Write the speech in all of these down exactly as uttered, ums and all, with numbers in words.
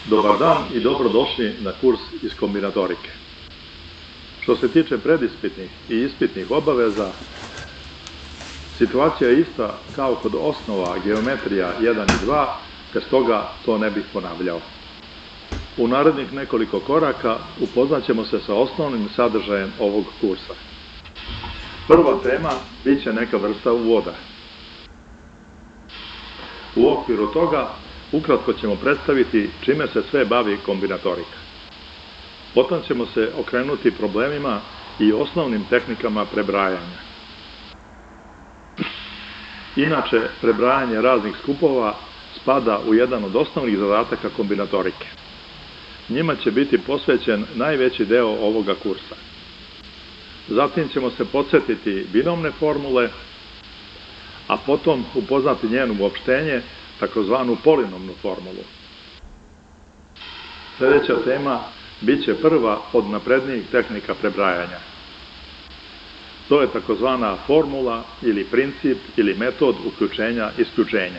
Dobar dan i dobrodošli na kurs iz kombinatorike. Što se tiče predispitnih i ispitnih obaveza, situacija je ista kao kod osnova geometrija jedan i dva, te stoga to ne bih ponavljao. U narednih nekoliko koraka upoznat ćemo se sa osnovnim sadržajem ovog kursa. Prva tema bit će neka vrsta uvoda. U okviru toga ukratko ćemo predstaviti čime se sve bavi kombinatorika. Potom ćemo se okrenuti problemima i osnovnim tehnikama prebrajanja. Inače, prebrajanje raznih skupova spada u jedan od osnovnih zadataka kombinatorike. Njima će biti posvećen najveći deo ovoga kursa. Zatim ćemo se podsjetiti binomne formule, a potom upoznati njeno uopštenje, takozvanu polinomnu formulu. Sljedeća tema bit će prva od naprednijih tehnika prebrajanja. To je takozvana formula ili princip ili metod uključenja-isključenja.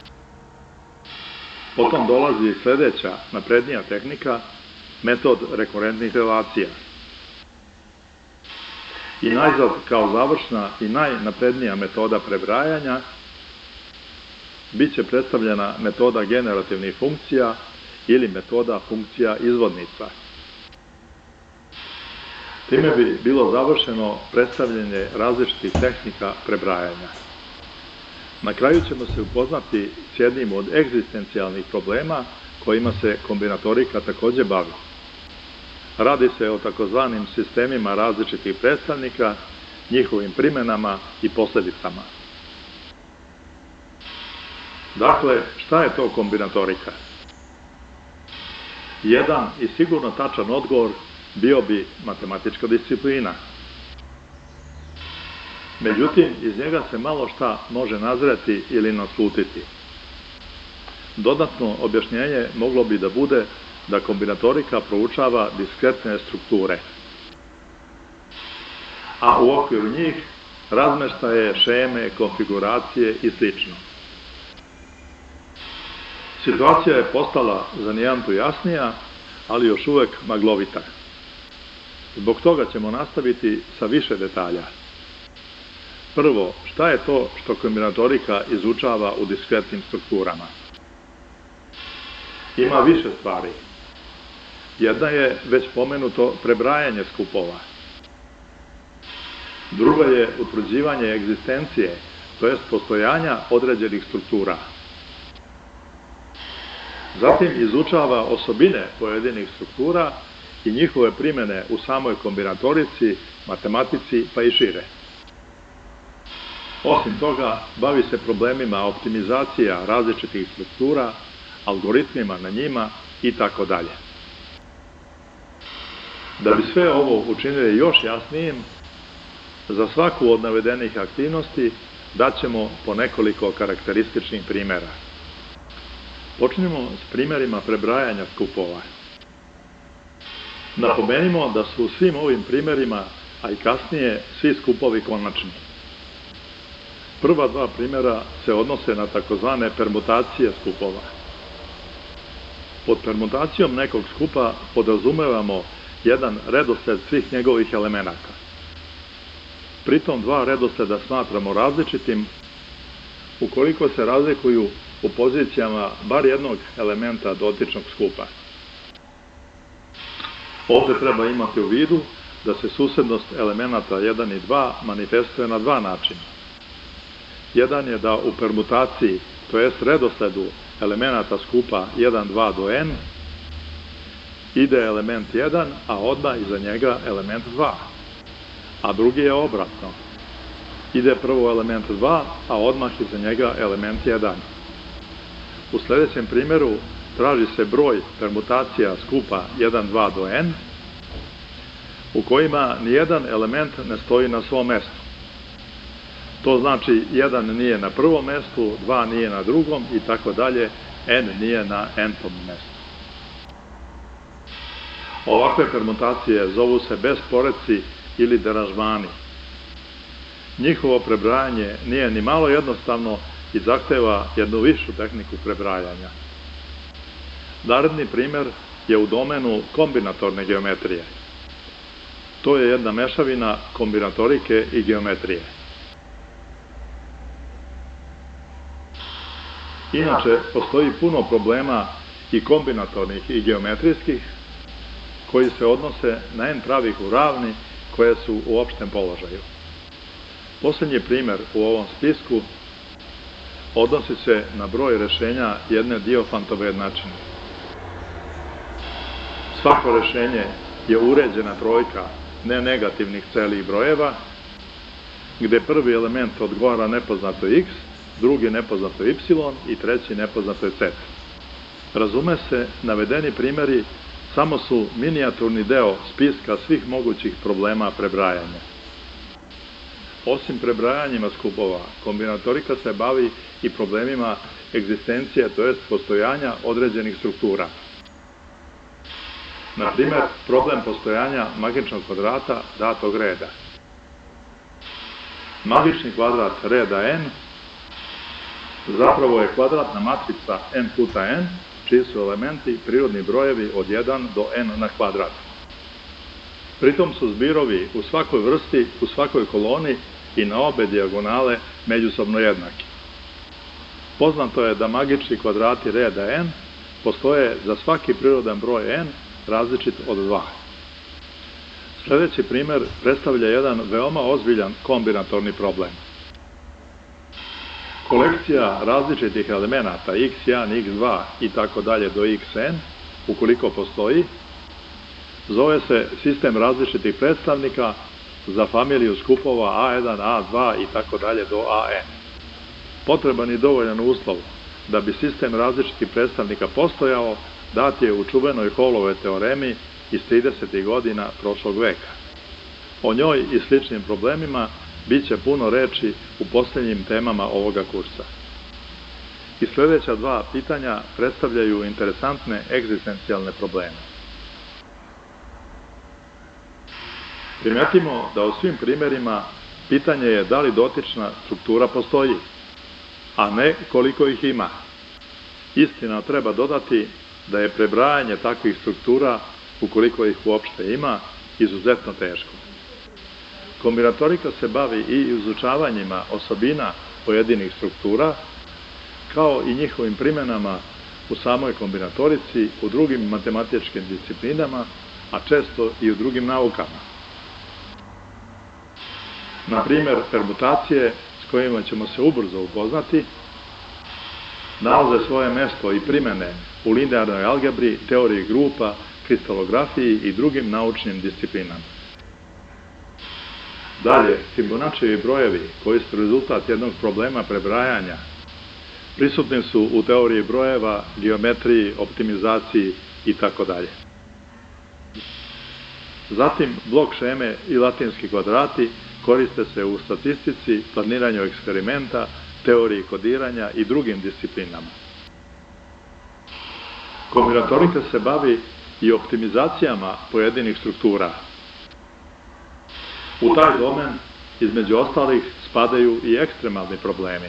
Potom dolazi sljedeća naprednija tehnika, metod rekurentnih relacija. I najzad, kao završna i najnaprednija metoda prebrajanja, bit će predstavljena metoda generativnih funkcija ili metoda funkcija izvodnica. Time bi bilo završeno predstavljanje različitih tehnika prebrajanja. Na kraju ćemo se upoznati s jednim od egzistencijalnih problema kojima se kombinatorika također bavi. Radi se o takozvanim sistemima različitih predstavnika, njihovim primenama i posljedicama. Dakle, šta je to kombinatorika? Jedan i sigurno tačan odgovor bio bi matematička disciplina. Međutim, iz njega se malo šta može nazreti ili naslutiti. Dodatno objašnjenje moglo bi da bude da kombinatorika proučava diskretne strukture, a u okviru njih razmeštaje, šeme, konfiguracije i sl. Situacija je postala za nijantu jasnija, ali još uvek maglovita. Zbog toga ćemo nastaviti sa više detalja. Prvo, šta je to što kombinatorika izučava u diskretnim strukturama? Ima više stvari. Jedna je već pomenuto prebrajanje skupova. Druga je utvrđivanje egzistencije, to jest postojanja određenih struktura. Zatim izučava osobine pojedinih struktura i njihove primjene u samoj kombinatorici, matematici pa i šire. Osim toga, bavi se problemima optimizacija različitih struktura, algoritmima na njima i tako dalje. Da bi sve ovo učinili još jasnijim, za svaku od navedenih aktivnosti daćemo po nekoliko karakterističnih primjera. Počnemo s primjerima prebrajanja skupova. Napomenimo da su u svim ovim primjerima, a i kasnije, svi skupovi konačni. Prva dva primjera se odnose na takozvane permutacije skupova. Pod permutacijom nekog skupa podrazumevamo jedan redosled svih njegovih elemenata. Pritom dva redosleda smatramo različitim ukoliko se razlikuju u pozicijama bar jednog elementa dotičnog skupa. Ovdje treba imati u vidu da se susednost elemenata jedan i dva manifestuje na dva načina. Jedan je da u permutaciji, to jest redosledu elemenata skupa jedan, dva do n, ide element jedan, a odmah iza njega element dva. A drugi je obratno. Ide prvo element dva, a odmah iza njega element jedan. U sljedećem primjeru traži se broj permutacija skupa jedan, dva do n, u kojima nijedan element ne stoji na svom mestu. To znači jedan nije na prvom mestu, dva nije na drugom i tako dalje, n nije na n-tom mestu. Ovakve permutacije zovu se besporedci ili deranžmani. Njihovo prebrajanje nije ni malo jednostavno i zahteva jednu višu tehniku prebrajanja. Naredni primer je u domenu kombinatorne geometrije. To je jedna mešavina kombinatorike i geometrije. Inače, postoji puno problema i kombinatornih i geometrijskih koji se odnose na n pravih u ravni koje su u opštem položaju. Posljednji primer u ovom spisku odnosi se na broj rešenja jedne Diofantove jednačine. Svako rešenje je uređena trojka nenegativnih celih brojeva, gde prvi element odgovara nepoznatoj x, drugi nepoznatoj y i treći nepoznatoj z. Razume se, navedeni primeri samo su minijaturni deo spiska svih mogućih problema prebrajanja. Osim prebrajanjima skupova, kombinatorika se bavi i problemima egzistencije, to jest postojanja određenih struktura. Na primer, problem postojanja magičnog kvadrata datog reda. Magični kvadrat reda n zapravo je kvadratna matrica n puta n, čiji su elementi prirodni brojevi od jedan do n na kvadrat. Pritom su zbirovi u svakoj vrsti, u svakoj koloni i na obe dijagonale međusobno jednaki. Poznato je da magični kvadrati reda n postoje za svaki prirodan broj n različit od dva. Sljedeći primer predstavlja jedan veoma ozbiljan kombinatorni problem. Kolekcija različitih elemenata x jedan, x dva i tako dalje do xn, ukoliko postoji, zove se sistem različitih predstavnika za familiju skupova a jedan, a dva i tako dalje do an. Potreban je dovoljan uslov da bi sistem različitih predstavnika postojao, dat je u čuvenoj Hallove teoremi iz tridesetih godina prošlog veka. O njoj i sličnim problemima bit će puno reči u posljednjim temama ovoga kursa. I sljedeća dva pitanja predstavljaju interesantne egzistencijalne probleme. Primetimo da u svim primerima pitanje je da li dotična struktura postoji, a ne koliko ih ima. Istina, treba dodati da je prebrajanje takvih struktura, ukoliko ih uopšte ima, izuzetno teško. Kombinatorika se bavi i izučavanjima osobina pojedinih struktura, kao i njihovim primenama u samoj kombinatorici, u drugim matematičkim disciplinama, a često i u drugim naukama. Na primer, permutacije, s kojima ćemo se ubrzo upoznati, nalaze svoje mesto i primene u linearnoj algebri, teoriji grupa, kristalografiji i drugim naučnim disciplinama. Dalje, Fibonaccijevi brojevi, koji su rezultat jednog problema prebrajanja, prisutni su u teoriji brojeva, geometriji, optimizaciji i tako dalje. Zatim, blok šeme i latinski kvadrati koriste se u statistici, planiranju eksperimenta, teoriji kodiranja i drugim disciplinama. Kombinatorika se bavi i optimizacijama pojedinih struktura. U taj domen, između ostalih, spadaju i ekstremalni problemi.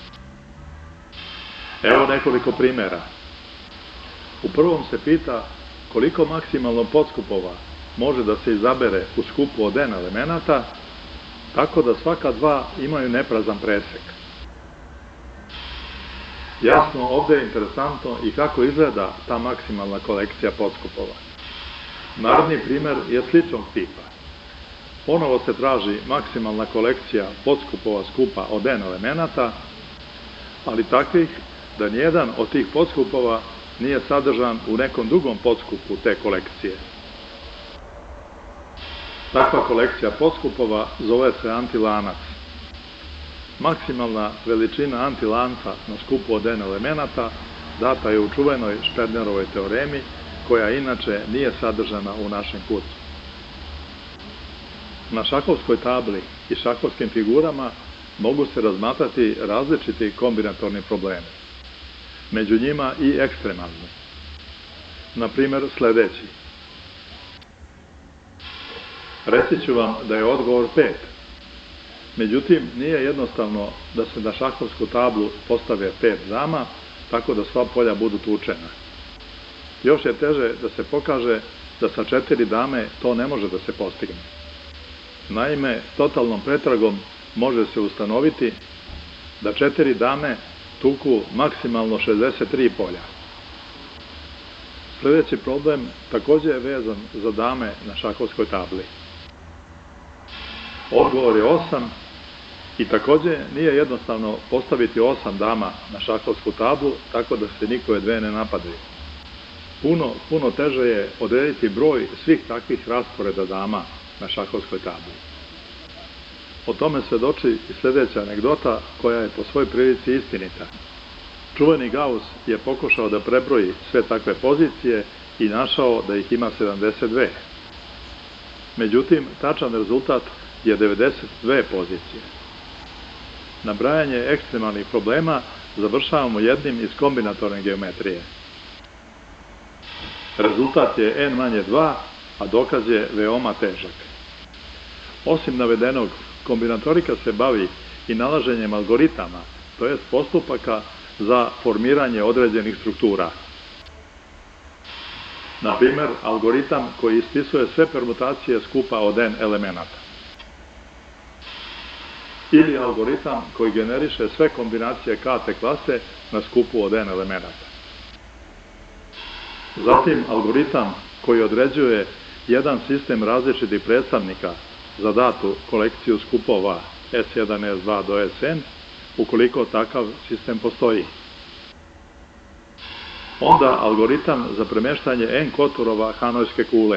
Evo nekoliko primjera. U prvom se pita koliko maksimalno podskupova može da se izabere u skupu od n elemenata, tako da svaka dva imaju neprazan presek. Jasno, ovdje je interesantno i kako izgleda ta maksimalna kolekcija podskupova. Naredni primjer je sličnog tipa. Ponovo se traži maksimalna kolekcija podskupova skupa od n elemenata, ali takvih da nijedan od tih podskupova nije sadržan u nekom drugom podskupu te kolekcije. Takva kolekcija podskupova zove se antilanac. Maksimalna veličina antilanca na skupu od n elemenata data je u čuvenoj Špernerovoj teoremi, koja inače nije sadržana u našem kursu. Na šahovskoj tabli i šahovskim figurama mogu se razmatrati različiti kombinatorni problemi. Među njima i ekstremalni. Na primjer, sljedeći. Reći ću vam da je odgovor pet. Međutim, nije jednostavno da se na šahovsku tablu postave pet dama, tako da sva polja budu tučena. Još je teže da se pokaže da sa četiri dame to ne može da se postigne. Naime, totalnom pretragom može se ustanoviti da četiri dame tuku maksimalno šezdeset tri polja. Sljedeći problem takođe je vezan za dame na šahovskoj tabli. Odgovor je osam i takođe nije jednostavno postaviti osam dama na šahovsku tablu tako da se nikoje dve ne napadaju. Puno, puno teže je odrediti broj svih takvih rasporeda dama na šahovskoj tabli. O tome svedoči i sljedeća anegdota koja je po svoj prilici istinita. Čuveni Gauss je pokušao da prebroji sve takve pozicije i našao da ih ima sedamdeset dve. Međutim, tačan rezultat je devedeset dve pozicije. Nabrajanje ekstremalnih problema završavamo jednim iz kombinatorne geometrije. Rezultat je n manje dva, a dokaz je veoma težak. Osim navedenog, kombinatorika se bavi i nalaženjem algoritama, to jest postupaka za formiranje određenih struktura. Na primer, algoritam koji ispisuje sve permutacije skupa od n elemenata. Ili algoritam koji generiše sve kombinacije k-te klase na skupu od n elemenata. Zatim, algoritam koji određuje jedan sistem različitih predstavnika za datu kolekciju skupova S jedan, S dva do Sn, ukoliko takav sistem postoji. Onda algoritam za premeštanje n koturova hanojske kule.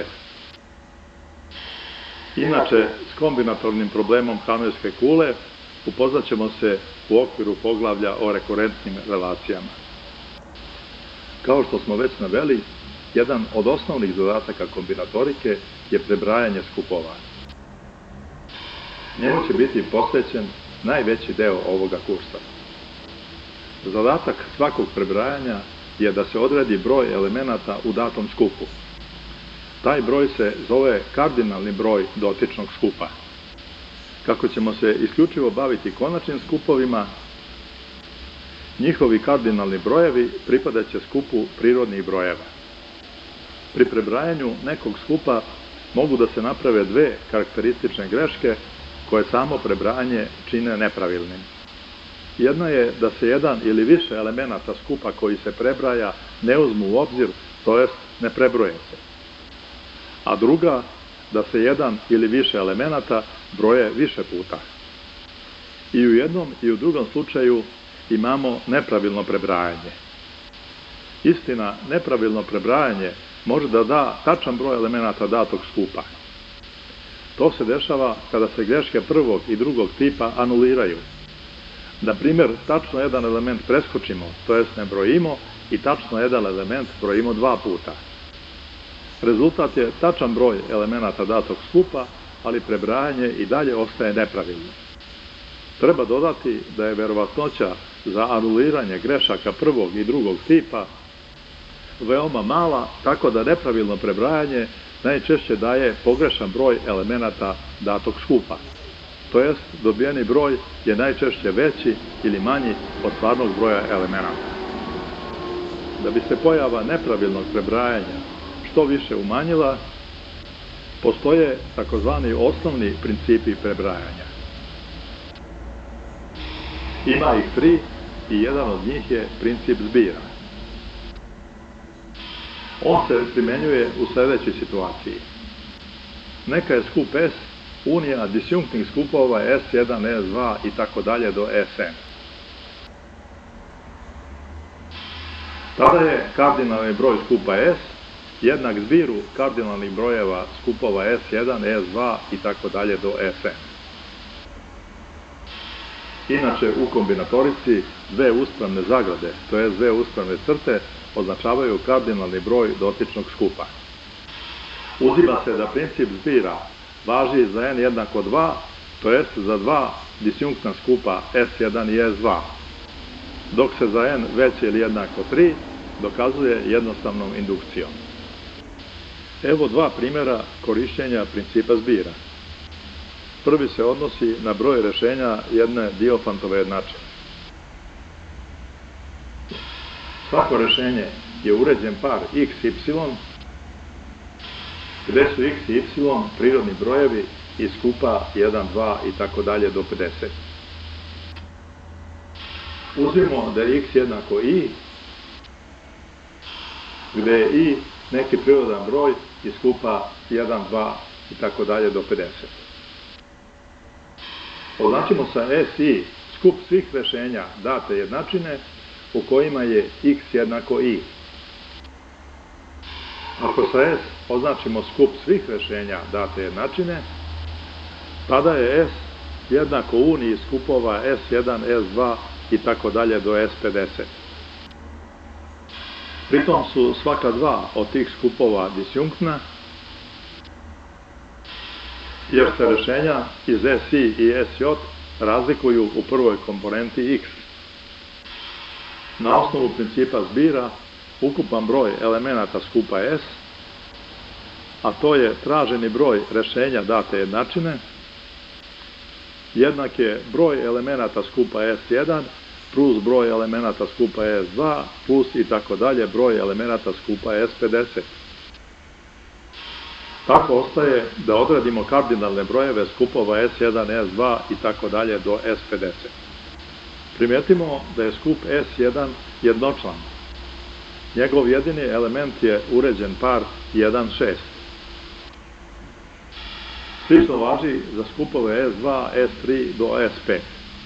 Inače, s kombinatornim problemom hanojske kule upoznaćemo se u okviru poglavlja o rekurentnim relacijama. Kao što smo već naveli, jedan od osnovnih zadataka kombinatorike je prebrajanje skupova. Njemu će biti posvećen najveći deo ovoga kursa. Zadatak svakog prebrajanja je da se odredi broj elemenata u datom skupu. Taj broj se zove kardinalni broj dotičnog skupa. Kako ćemo se isključivo baviti konačnim skupovima, njihovi kardinalni brojevi pripadaće skupu prirodnih brojeva. Pri prebrajanju nekog skupa mogu da se naprave dve karakteristične greške koje samo prebrajanje čine nepravilnim. Jedna je da se jedan ili više elemenata skupa koji se prebraja ne uzmu u obzir, to jest ne prebroje se. A druga, da se jedan ili više elemenata broje više puta. I u jednom i u drugom slučaju imamo nepravilno prebrajanje. Istina, nepravilno prebrajanje može da da tačan broj elemenata datog skupa. To se dešava kada se greške prvog i drugog tipa anuliraju. Na primjer, tačno jedan element preskočimo, to jest ne brojimo, i tačno jedan element brojimo dva puta. Rezultat je tačan broj elemenata datog skupa, ali prebrajanje i dalje ostaje nepravilno. Treba dodati da je verovatnoća za anuliranje grešaka prvog i drugog tipa veoma mala, tako da nepravilno prebrajanje najčešće daje pogrešan broj elemenata datog skupa. To jest, dobijeni broj je najčešće veći ili manji od stvarnog broja elemenata. Da bi se pojava nepravilnog prebrajanja što više umanjila, postoje takozvani osnovni principi prebrajanja. Ima ih tri i jedan od njih je princip zbira. On se primenjuje u sledećoj situaciji. Neka je skup S unija disjunktnih skupova S jedan, S dva i tako dalje do Sn. Tada je kardinalni broj skupa S jednak zbiru kardinalnih brojeva skupova S jedan, S dva i tako dalje do Sn. Inače, u kombinatorici dve uspravne zagrade, to je dve uspravne crte, označavaju kardinalni broj dotičnog skupa. Uzima se da princip zbira važi za n jednako dva, to jest za dva disjunktna skupa S jedan i S dva, dok se za n veće ili jednako tri dokazuje jednostavnom indukcijom. Evo dva primjera korišćenja principa zbira. Prvi se odnosi na broj rešenja jedne Diofantove jednačine. Svako rešenje je uređen par x, y, gde su x i y prirodni brojevi iz skupa jedan, dva i tako dalje do pedeset. Uzmimo da je x jednako i, gde je i neki prirodan broj iz skupa jedan, dva i tako dalje do pedeset. Označimo sa S i skup svih rešenja date jednačine u kojima je x jednako i. Ako sa S označimo skup svih rešenja date jednačine, tada je S jednako uniji skupova S jedan, S dva i tako dalje do S pedeset. Pritom su svaka dva od tih skupova disjunktna, jer se rešenja iz S i i S j razlikuju u prvoj komponenti x. Na osnovu principa zbira, ukupan broj elemenata skupa S, a to je traženi broj rešenja date jednačine, jednak je broj elemenata skupa S jedan plus broj elemenata skupa S dva plus i tako dalje broj elemenata skupa S pedeset. Tako ostaje da odredimo kardinalne brojeve skupova S jedan, S dva i tako dalje do S pedeset. Primetimo da je skup S jedan jednočlan. Njegov jedini element je uređen par jedan, šest. Slično važi za skupove S dva, S tri do S pet.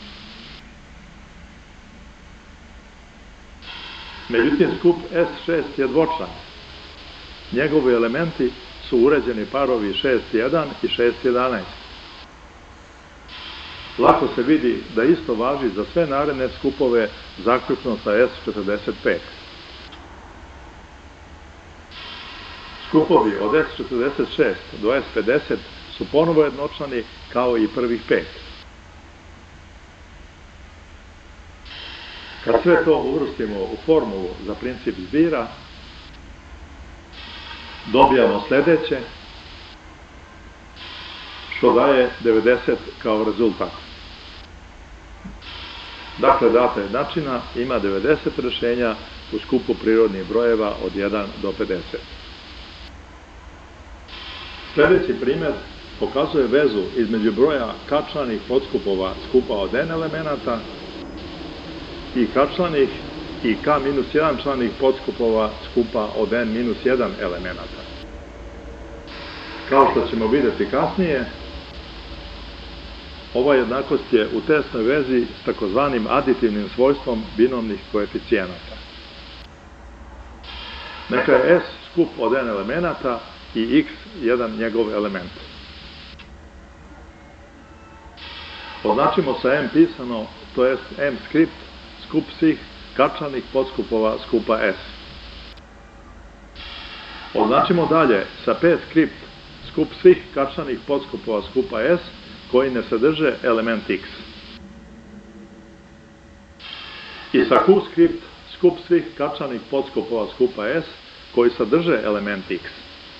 Međutim, skup S šest je dvočlan. Njegovi elementi su uređeni parovi šest jedan i šest jedanaest. Lako se vidi da isto važi za sve naredne skupove zaključno sa S četrdeset pet. Skupovi od S četrdeset šest do S pedeset su ponovo jednočlani kao i prvih pet. Kad sve to uvrstimo u formulu za princip zbira, dobijamo sledeće, što daje devedeset kao rezultat. Dakle, data jednačina ima devedeset rešenja u skupu prirodnih brojeva od jedan do pedeset. Sledeći primer pokazuje vezu između broja kačlanih podskupova skupa od n elemenata i kačlanih i k minus jedan članih podskupova skupa od n minus jedan elemenata. Kao što ćemo videti kasnije, ova jednakost je u tesnoj vezi s takozvanim aditivnim svojstvom binomnih koeficijenata. Neka je S skup od n elemenata i x jedan njegov element. Označimo sa m pisano, to jest m skript, skup svih kačlanih podskupova skupa S. Označimo dalje sa p skript, skup svih kačlanih podskupova skupa S koji ne sadrže element x. I sa q skript, skup svih kačlanih podskupova skupa S koji sadrže element x.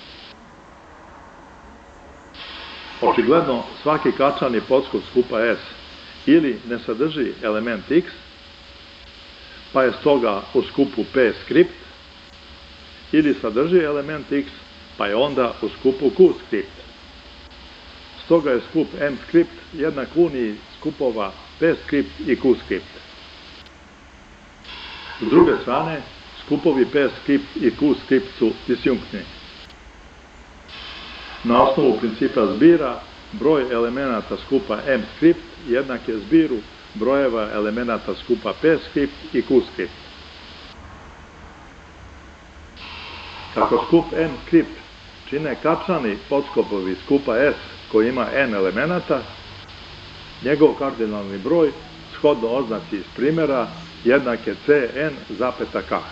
Očigledno, svaki kačlani podskup skupa S ili ne sadrži element x, pa je stoga u skupu p skript, ili sadrži element x, pa je onda u skupu q skript. Stoga je skup m skript jednak uniji skupova p skript i q skript. S druge strane, skupovi p skript i q skript su disjunktni. Na osnovu principa zbira, broj elemenata skupa m skript jednak je zbiru brojeva elemenata skupa p skript i q skript. Kako skup m skript čine kačlani podskupovi skupa S koji ima n elemenata, njegov kardinalni broj, shodno oznaci iz primera, jednak je cn zapeta k.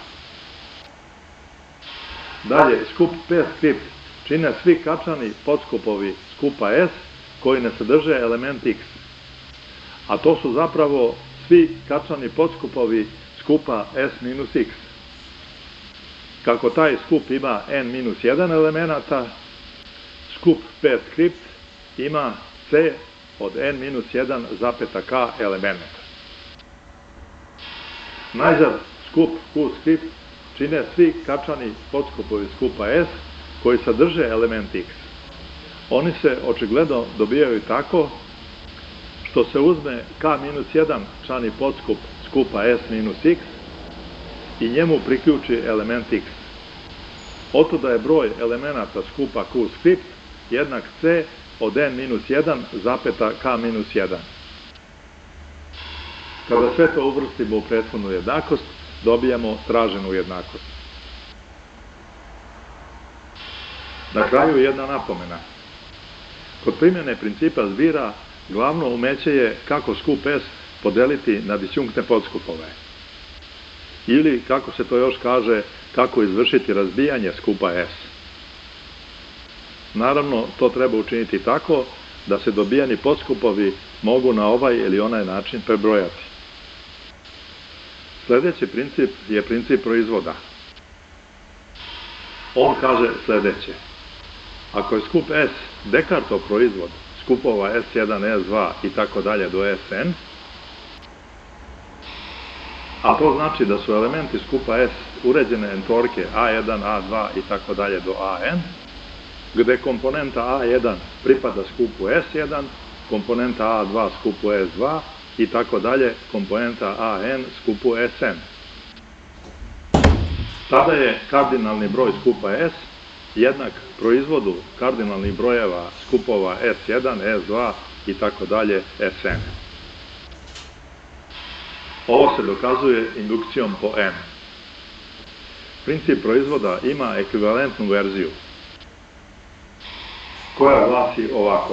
Dalje, skup p skript čine svi kačlani podskupovi skupa S koji ne sadrže element x, a to su zapravo svi kačlani podskupovi skupa S minus x. Kako taj skup ima n minus jedan elemenata, skup p skript ima c od n minus jedan zapeta k elemenata. Najzad, skup q skript čine svi kačani podskupovi skupa S koji sadrže element X. Oni se očigledno dobijaju tako što se uzme K minus jedan člani podskup skupa S minus X i njemu priključi element X. Otuda je broj elemenata skupa Q skript jednak C od N minus jedan zapeta K minus jedan. Kada sve to uvrstimo u prethodnu jednakost, dobijamo traženu jednakost. Na kraju jedna napomena. Kod primjene principa zbira, glavno umeće je kako skup S podeliti na disjunktne podskupove. Ili, kako se to još kaže, kako izvršiti razbijanje skupa S. Naravno, to treba učiniti tako da se dobijeni podskupovi mogu na ovaj ili onaj način prebrojati. Sljedeći princip je princip proizvoda. On kaže sljedeće. Ako je skup S Descartov proizvod skupova S jedan, S dva i tako dalje do Sn, a to znači da su elementi skupa S uređene entorke A jedan, A dva i tako dalje do An, gde komponenta A jedan pripada skupu S jedan, komponenta A dva skupu S dva i tako dalje komponenta An skupu Sn. Tada je kardinalni broj skupa S jednak proizvodu kardinalnih brojeva skupova S jedan, S dva i tako dalje Sn. Ovo se dokazuje indukcijom po N. Princip proizvoda ima ekvivalentnu verziju, koja glasi ovako.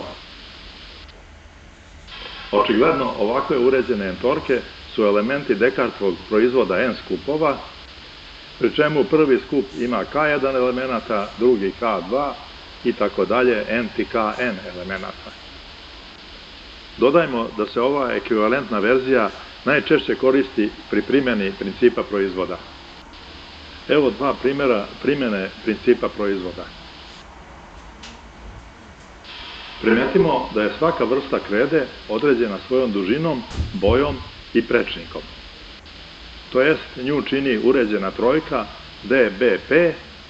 Očigledno, ovakve uređene entorke su elementi Descartovog proizvoda N skupova, pri čemu prvi skup ima K jedan elemenata, drugi K dva i tako dalje, N ti K N elemenata. Dodajmo da se ova ekvivalentna verzija najčešće koristi pri primjeni principa proizvoda. Evo dva primjera primjene principa proizvoda. Primetimo da je svaka vrsta krede određena svojom dužinom, bojom i prečnikom. To jest, nju čini uređena trojka D B P,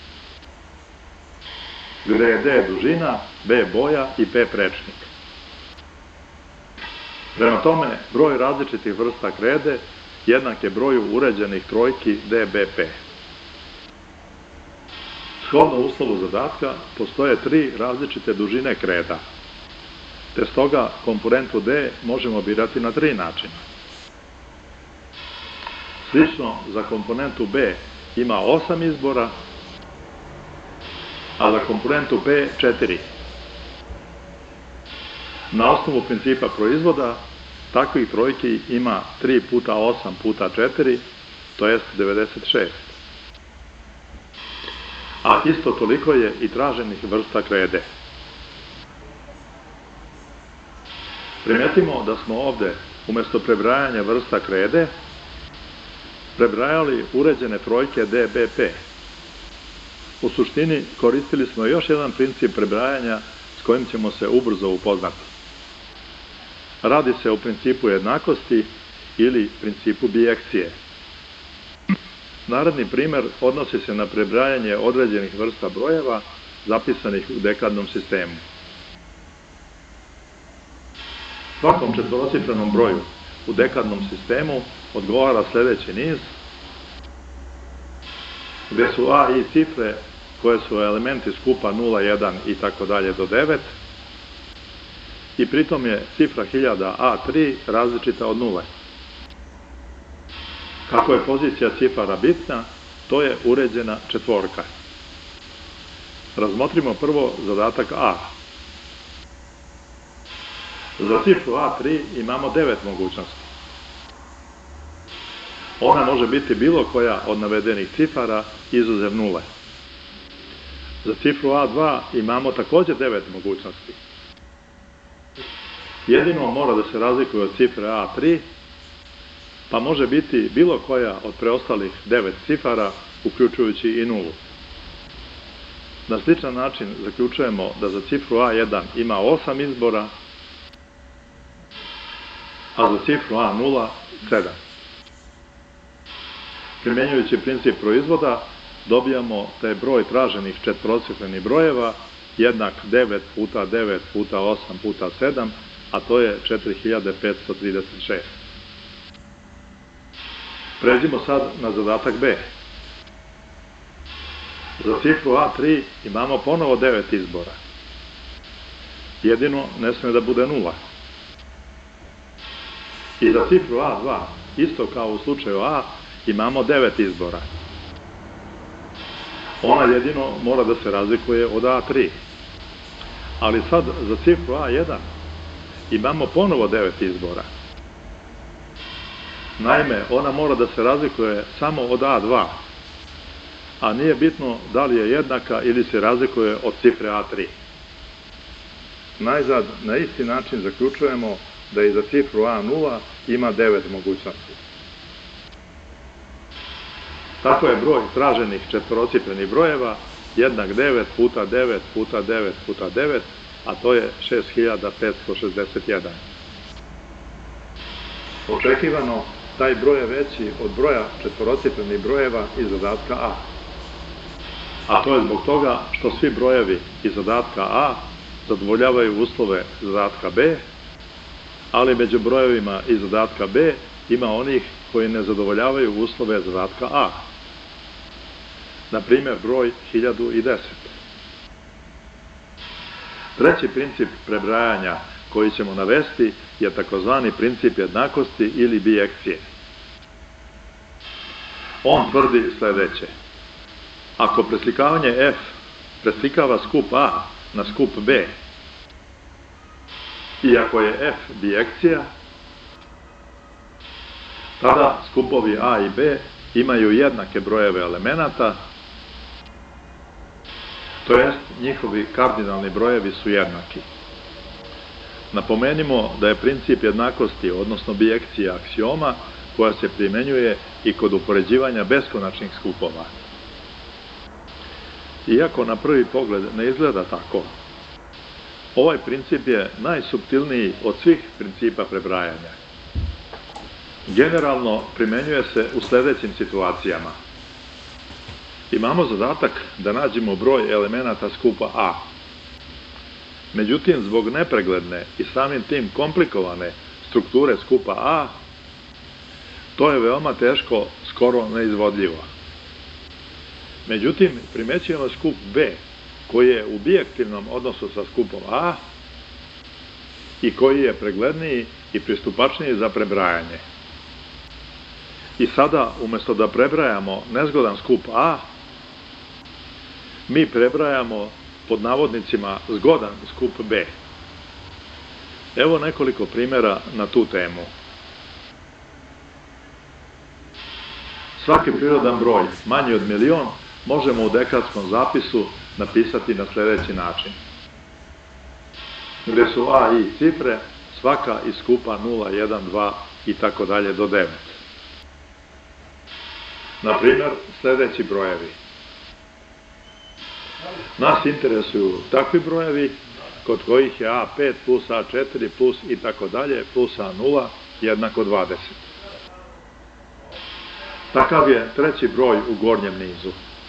gde je D dužina, B boja i P prečnik. Prema tome, broj različitih vrsta krede jednak je broju uređenih trojki D B P. Shodno uslovu zadatka postoje tri različite dužine kreda, te stoga komponentu D možemo birati na tri načina. Slično, za komponentu B ima osam izbora, a za komponentu P četiri. Na osnovu principa proizvoda, takvih trojki ima tri puta osam puta četiri, to jest devedeset šest. A isto toliko je i traženih vrsta krede. Primetimo da smo ovde, umesto prebrajanja vrsta krede, prebrajali uređene trojke D B P. U suštini, koristili smo još jedan princip prebrajanja s kojim ćemo se ubrzo upoznati. Radi se o principu jednakosti ili principu bijekcije. Naredni primer odnosi se na prebrajanje određenih vrsta brojeva zapisanih u dekadnom sistemu. Svakom četvorocifrenom broju u dekadnom sistemu odgovara sljedeći niz, gde su A i cifre koje su elementi skupa nula, jedan i tako dalje do devet, i pritom je cifra hiljada A tri različita od nule. Kako je pozicija cifara bitna, to je uređena četvorka. Razmotrimo prvo zadatak A. Za cifru A tri imamo devet mogućnosti. Ona može biti bilo koja od navedenih cifara izuzev nule. Za cifru A dva imamo također devet mogućnosti. Jedino mora da se razlikuje od cifre A tri, pa može biti bilo koja od preostalih devet cifara, uključujući i nulu. Na sličan način zaključujemo da za cifru A jedan ima osam izbora, a za cifru A nula sedam. primjenjujući princip proizvoda, dobijamo da je broj traženih četvorocifrenih brojeva jednak devet puta devet puta osam puta sedam, a to je četiri hiljade petsto trideset šest. Pređimo sad na zadatak B. Za cifru A tri imamo ponovo devet izbora. Jedino ne sme da bude nula. I za cifru A dva, isto kao u slučaju A, imamo devet izbora. Ona jedino mora da se razlikuje od A tri. Ali sad za cifru A jedan imamo ponovo devet izbora. Naime, ona mora da se razlikuje samo od A dva, a nije bitno da li je jednaka ili se razlikuje od cifre A tri. Najzad, na isti način zaključujemo da i za cifru A nula ima devet mogućnosti. Tako je broj traženih četvorocifrenih brojeva jednak devet puta devet puta devet puta devet, a to je šest hiljada petsto šezdeset jedan. Očekivano, taj broj je veći od broja četvorocifrenih brojeva iz zadatka A. A to je zbog toga što svi brojevi iz zadatka A zadovoljavaju uslove zadatka B, ali među brojevima iz zadatka B ima onih koji ne zadovoljavaju uslove zadatka A. Na primjer, broj hiljadu deset. Treći princip prebrajanja koji ćemo navesti je takozvani princip jednakosti ili bijekcije. On tvrdi sledeće. Ako preslikavanje F preslikava skup A na skup B, i ako je F bijekcija, tada skupovi A i B imaju jednake brojeve elemenata, to jest njihovi kardinalni brojevi su jednaki. Napomenimo da je princip jednakosti, odnosno bijekcija, aksioma koja se primenjuje i kod upoređivanja beskonačnih skupova. Iako na prvi pogled ne izgleda tako, ovaj princip je najsuptilniji od svih principa prebrajanja. Generalno primenjuje se u sledećim situacijama. Imamo zadatak da nađemo broj elemenata skupa A. Međutim, zbog nepregledne i samim tim komplikovane strukture skupa A, to je veoma teško, skoro neizvodljivo. Međutim, primećujemo skup B, koji je u bijektivnom odnosu sa skupom A i koji je pregledniji i pristupačniji za prebrajanje. I sada, umesto da prebrajamo nezgodan skup A, mi prebrajamo pod navodnicima zgodan skup B. Evo nekoliko primjera na tu temu. Svaki prirodan broj manji od milion možemo u dekadskom zapisu napisati na sledeći način, gde su A i cifre, svaka iz skupa nula, jedan, dva i tako dalje do devet. Na primjer, sledeći brojevi. Nas interesuju takvi brojevi kod kojih je A pet plus A četiri plus i tako dalje plus A nula jednako dvadeset. Takav je treći broj u gornjem nizu.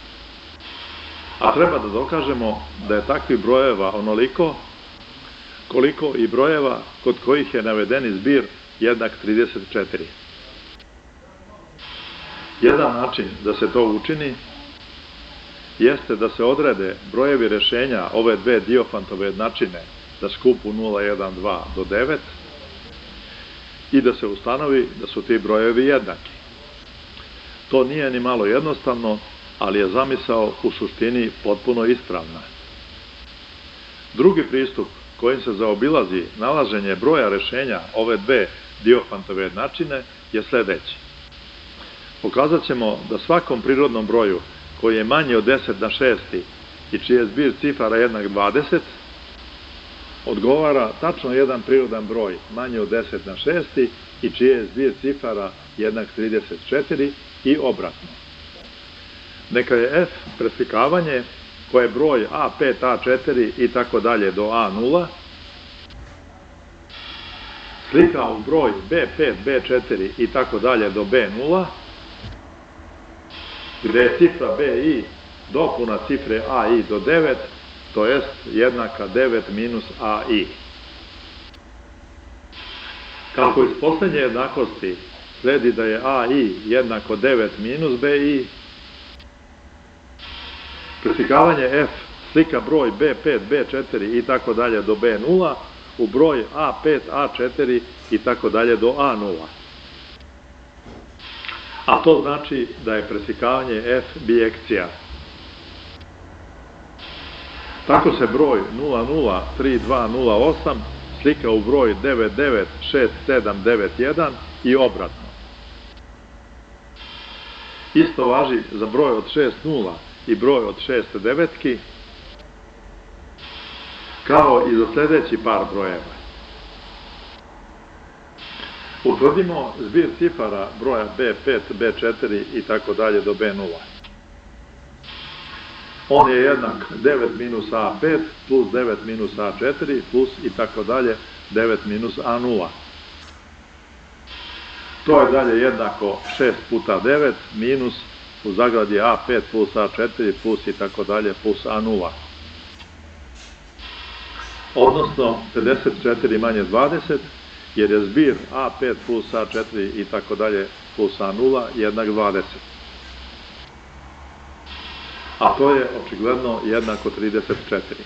A treba da dokažemo da je takvih brojeva onoliko koliko i brojeva kod kojih je navedeni zbir jednak trideset četiri. Jedan način da se to učini jeste da se odrede brojevi rešenja ove dve Diofantove jednačine na skupu nula, jedan, dva do devet i da se ustanovi da su ti brojevi jednaki. To nije ni malo jednostavno, ali je zamisao u suštini potpuno ispravna. Drugi pristup kojim se zaobilazi nalaženje broja rešenja ove dve Diofantove jednačine je sledeći. Pokazat ćemo da svakom prirodnom broju koji je manji od deset na šesti i čiji je zbir cifara jednak dvadeset, odgovara tačno jedan prirodan broj manji od deset na šesti i čiji je zbir cifara jednak trideset četiri i obratno. Neka je F preslikavanje koje je broj A pet, A četiri i tako dalje do A nula, slika u broj B pet, B četiri i tako dalje do B nula, gde je cifra bi dopuna cifre ai do devet, to jest jednaka devet minus ai. Kako iz poslednje jednakosti sledi da je ai jednako devet minus bi, preslikavanje f slika broj be pet, be četiri i tako dalje do be nula u broj a pet, a četiri i tako dalje do a nula. A to znači da je preslikavanje f bijekcija. Tako se broj nula nula tri dva nula osam slika u broj devet devet šest sedam devet jedan i obratno. Isto važi za broj od šest nula i broj od šest devetki, kao i za sledeći par brojeva. Utvrdimo zbir cifara broja be pet, be četiri i tako dalje do be nula. On je jednak devet minus a pet plus devet minus a četiri plus i tako dalje devet minus a nula. To je dalje jednako šest puta devet minus u zagradi a pet plus a četiri plus i tako dalje plus a nula. Odnosno pedeset četiri manje dvadeset, jer je zbir a pet plus a četiri i tako dalje plus a nula jednak dvadeset. A to je očigledno jednako trideset četiri.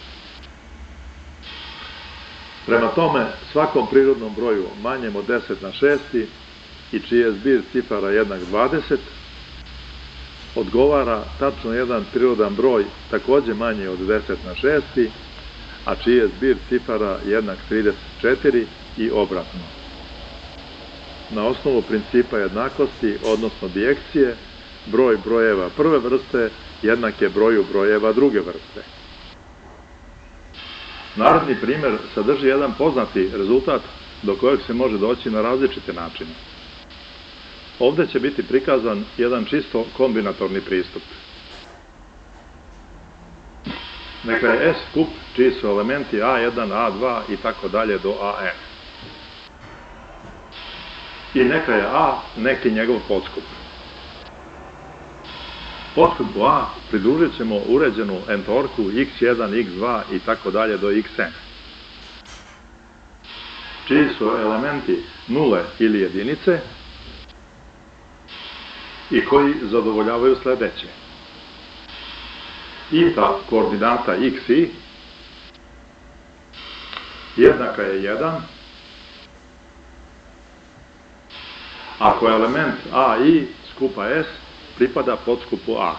Prema tome, svakom prirodnom broju manjem od deset na šesti i čiji je zbir cifara jednak dvadeset, odgovara tačno jedan prirodan broj takođe manji od deset na šesti, a čiji je zbir cifara jednak trideset četiri i obratno. Na osnovu principa jednakosti, odnosno bijekcije, broj brojeva prve vrste jednak je broju brojeva druge vrste. Naredni primer sadrži jedan poznati rezultat do kojeg se može doći na različite načine. Ovde će biti prikazan jedan čisto kombinatorni pristup. Neka je S skup čiji su elementi a jedan, a dva i tako dalje do an. I neka je a neki njegov podskup. Podskupu a pridružit ćemo uređenu entorku iks jedan, iks dva i tako dalje do xn, čiji su elementi nule ili jedinice i koji zadovoljavaju sledeće. Ita koordinata xi jednaka je jedan ako element ai skupa s pripada podskupu a,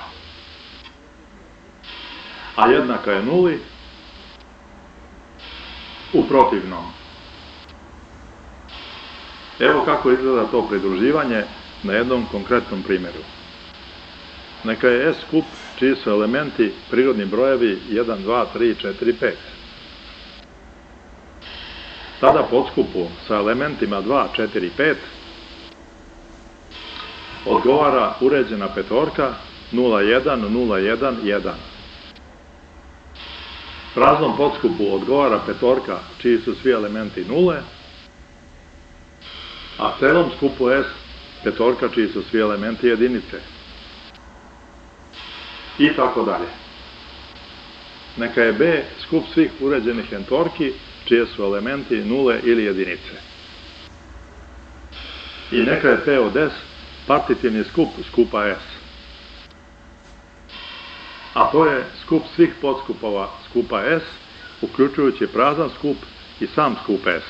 a jednaka je nuli u protivnom. Evo kako izgleda to pridruživanje na jednom konkretnom primjeru. Neka je S skup čiji su elementi prirodni brojevi jedan, dva, tri, četiri, pet. Tada podskupu sa elementima dva, četiri, pet odgovara uređena petorka nula, jedan, nula, jedan, jedan. Praznom podskupu odgovara petorka čiji su svi elementi nule, a celom skupu S petorka čiji su svi elementi jedinice. I tako dalje. Neka je B skup svih uređenih entorki čije su elementi nule ili jedinice. I neka je P od S partitivni skup skupa S. A to je skup svih podskupova skupa S, uključujući prazan skup i sam skup S.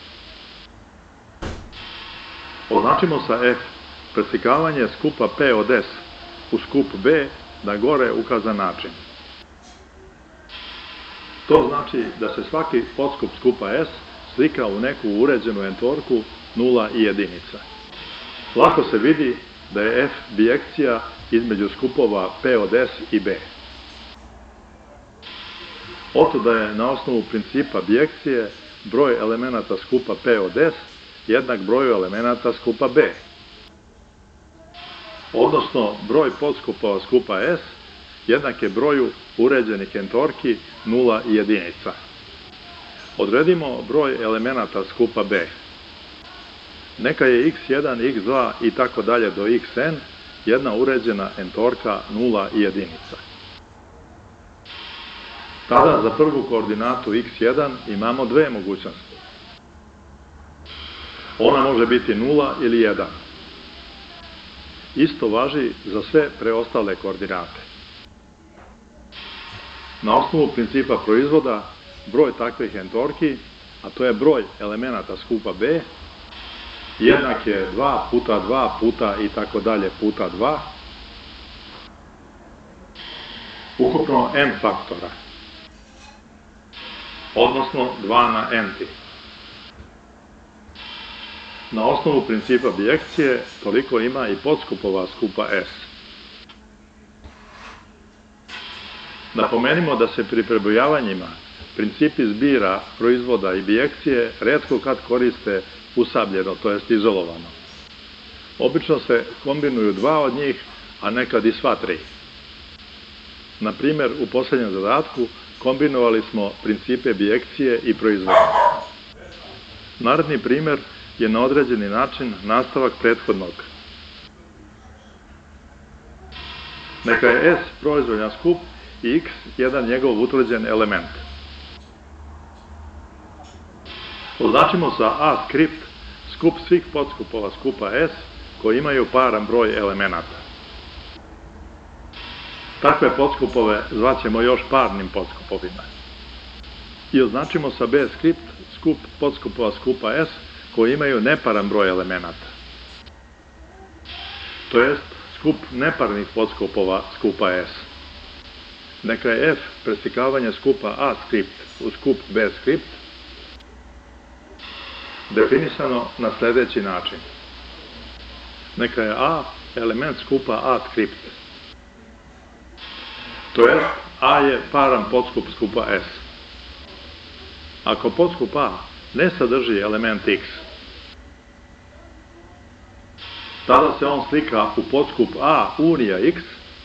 Označimo sa F preslikavanje skupa P od S u skup B na gore ukazan način. To znači da se svaki podskup skupa S slika u neku uređenu entorku nula i jedinica. Lako se vidi da je F bijekcija između skupova P od S i B. Oto da je na osnovu principa bijekcije broj elemenata skupa P od S jednak broju elemenata skupa B. Odnosno, broj podskupova skupa S jednak je broju uređenih entorki nula i jedinica. Odredimo broj elemenata skupa B. Neka je iks jedan, iks dva i tako dalje do xn jedna uređena entorka nula i jedinica. Tada za prvu koordinatu x jedan imamo dve mogućnosti. Ona može biti nula ili jedan. Isto važi za sve preostale koordinate. Na osnovu principa proizvoda, broj takvih entorki, a to je broj elemenata skupa B, jednak je dva puta dva puta i tako dalje puta dva, ukupno n faktora, odnosno dva na n-ti. Na osnovu principa bijekcije toliko ima i podskupova skupa S. Napomenimo da se pri prebrojavanjima principi zbira, proizvoda i bijekcije retko kad koriste usabljeno, to jest izolovano. Obično se kombinuju dva od njih, a nekad i sva tri. Na primjer, u posljednjem zadatku kombinovali smo principe bijekcije i proizvoda. Naredni primjer je na određeni način nastavak prethodnog. Neka je S proizvoljan skup i x jedan njegov utvrđen element. Označimo sa A skript skup svih podskupova skupa S koji imaju paran broj elemenata. Takve podskupove zvaćemo još parnim podskupovima. I označimo sa B skript skup podskupova skupa S koji imaju neparan broj elemenata. To jest skup neparnih podskupova skupa S. Neka je F preslikavanje skupa A skript u skup B skript definisano na sljedeći način. Neka je A element skupa A skript. To jest A je paran podskup skupa S. Ako podskup A ne sadrži element x, tada se on slika u podskup A unija x,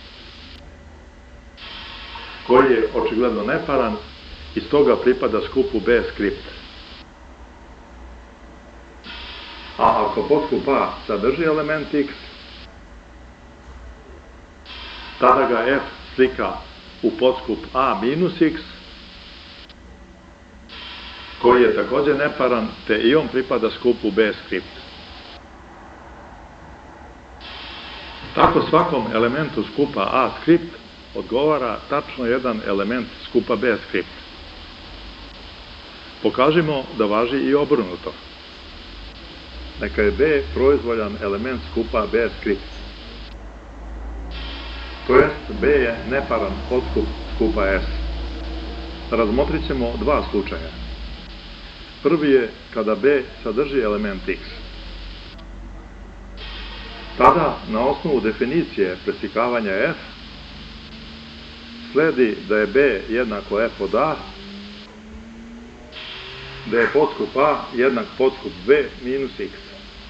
koji je očigledno neparan i stoga pripada skupu B skript. A ako podskup A sadrži element x, tada ga F slika u podskup A minus x, koji je također neparan, te i on pripada skupu B skript. Tako svakom elementu skupa A skript odgovara tačno jedan element skupa B skript. Pokažimo da važi i obrnuto. Neka je B proizvoljan element skupa B skript. To jest B je neparan podskup skupa S. Razmotrit ćemo dva slučaja. Prvi je kada B sadrži element x. Tada, na osnovu definicije preslikavanja F, sledi da je B jednako F od A, da je podskup A jednak podskup B minus x.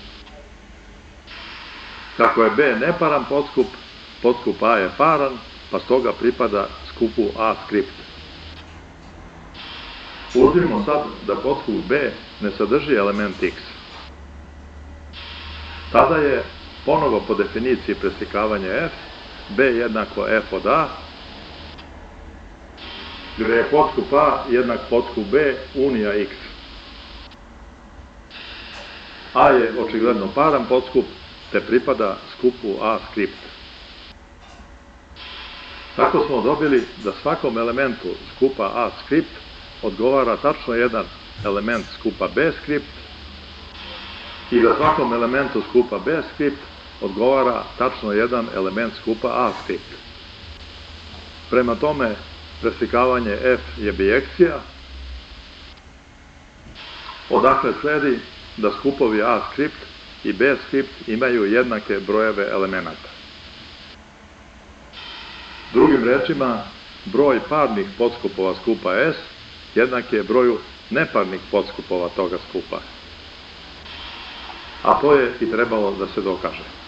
Kako je B neparan podskup, podskup A je paran, pa stoga pripada skupu A skript. Uzmimo sad da podskup B ne sadrži element x. Tada je, ponovo po definiciji preslikavanja F, B jednako F od A, gdje je podskup A jednak podskup B unija x. A je očigledno paran podskup, te pripada skupu A skript. Tako smo dobili da svakom elementu skupa A skript odgovara tačno jedan element skupa B skript i da svakom elementu skupa B skript odgovara tačno jedan element skupa A skript. Prema tome, preslikavanje F je bijekcija, odakle sledi da skupovi A skript i B skript imaju jednake brojeve elemenata. Drugim rečima, broj parnih podskupova skupa S jednak je broju neparnih podskupova toga skupa. A to je i trebalo da se dokaže.